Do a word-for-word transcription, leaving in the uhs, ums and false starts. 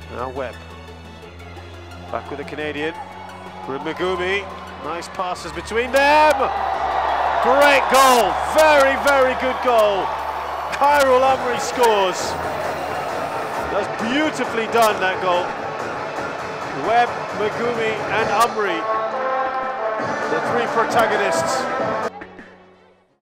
Now Webb. Back with the Canadian. With Megumi. Nice passes between them. Great goal. Very, very good goal. Khairul Amri scores. That's beautifully done, that goal. Webb, Megumi and Amri, the three protagonists.